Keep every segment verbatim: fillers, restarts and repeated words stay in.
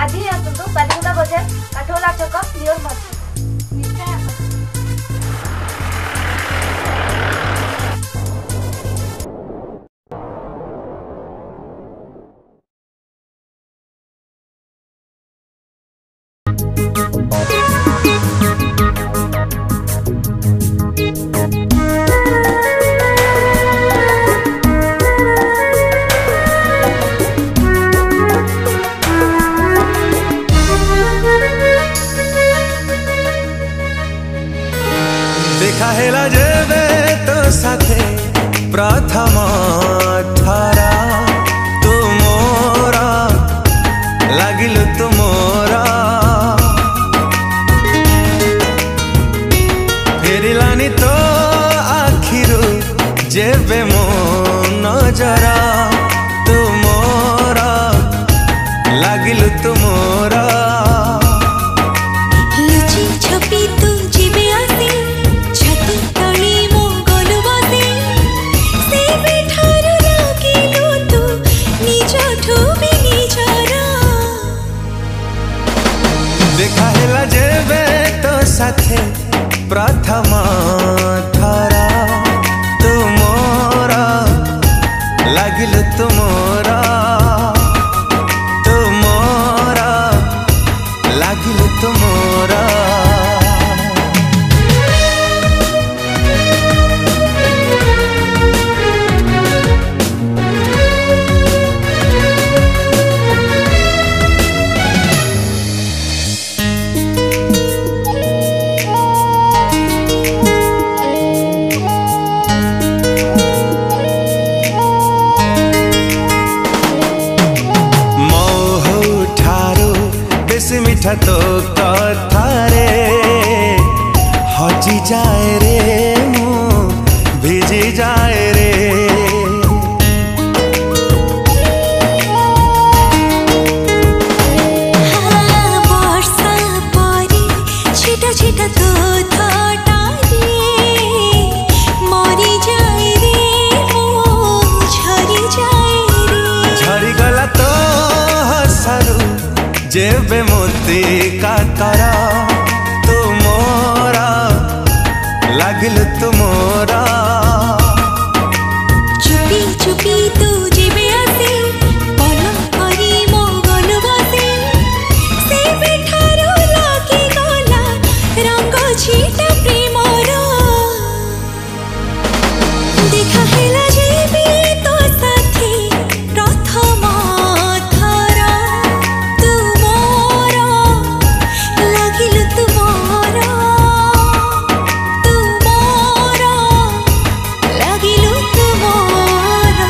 आज ही आसतु बालिकुदा बजार काठोला चौक नियर मत देखा हेला जेबे तो साथे प्रथम थारा तू मोरा लागिलु तू मोरा फेरिलानी तो आखिरु जेबे मो नजरा तू मोरा लागिलु तू मोरा देखा हेला जेबे तो साथे प्रथम थारा तू मोरा लागिलु तू मोरा तू मोरा लागिलु तू मोरा मिठा तो कथारे हजी जाए रे मु भिजी जाए रे हाँ, वर्षा परी छिटा छिटा तो थटारे मरी जाए रे मु झरी जाए रे झरी गला तो हसरू जेबे मोती काकरा तू मोरा लागिलु तू मोरा चुपी चुपी तू जेबे आसे पलक करी मो गलु बसे से बेठारो लागी गला रंग छिटा प्रेमर देखा हेला जेबे तो साथी प्रथम थारा तू मोरा लागिलु तू मोरा तू मोरा लागिलु तू मोरा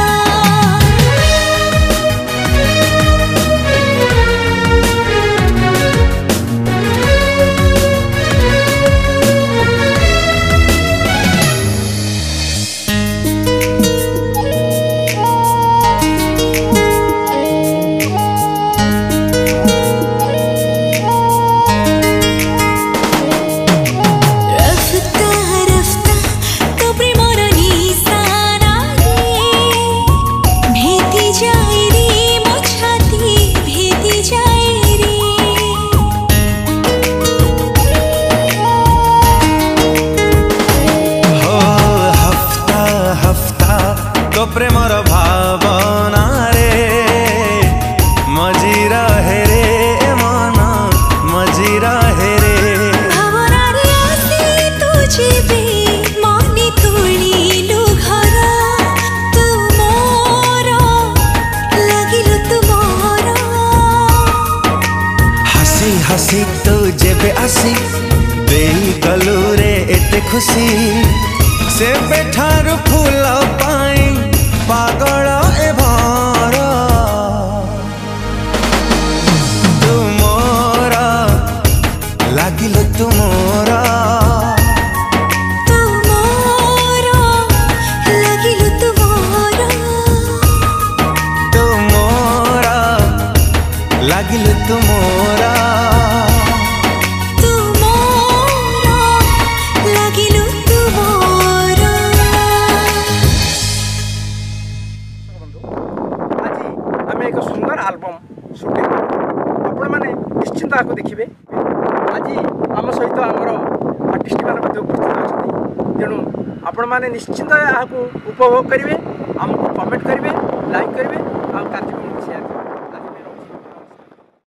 रफ्ता रफ्ता तो प्रेमर निशाना रे भेदी जाए रे मो छाती भेदी जाए रे हो हफ्ता हफ्ता तो प्रेमर भावना रे मजी रहे रे मन मजी रहे रे भावना रे आसे तू जेबे मने तोड़िलु घर तू मोरा लागिलु तू मोरा हसी हसी तो जेबे आसी देई गलु रे एते खुशी से बेठारु फूल पाई पागल ए भर तू मोरा लागिलु तू मोरा तू मोरा लागिलु तू मोरा तू मोरा लागिलु तू मोरा तू मोरा लागिलु तू मोरा आज आम एक सुंदर आल्बम सुटिंग आपण मैंने निश्चिंत आपको देखिए आज आम सहित आमर आर्टिस्ट मान उपस्थित अच्छा तेणु आपण मैंने निश्चिंत यहाँ उपभोग करेंगे आमको कमेंट करेंगे लाइक करेंगे